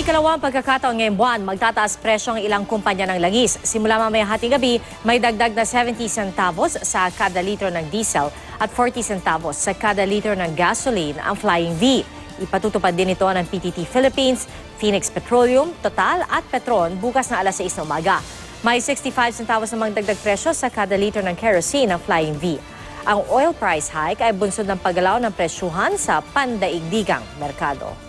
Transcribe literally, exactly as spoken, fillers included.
ikalawang pagkakataon ngayong buwan, magtataas presyo ang ilang kumpanya ng langis. Simula mamaya hating gabi, may dagdag na seventy centavos sa kada litro ng diesel at forty centavos sa kada litro ng gasoline ang Flying V. Ipatutupad din ito ng P T T Philippines, Phoenix Petroleum, Total at Petron bukas na alas sais ng umaga. May sixty-five centavos namang dagdag presyo sa kada litro ng kerosene ng Flying V. Ang oil price hike ay bunsod ng paggalaw ng presyuhan sa pandaigdigang merkado.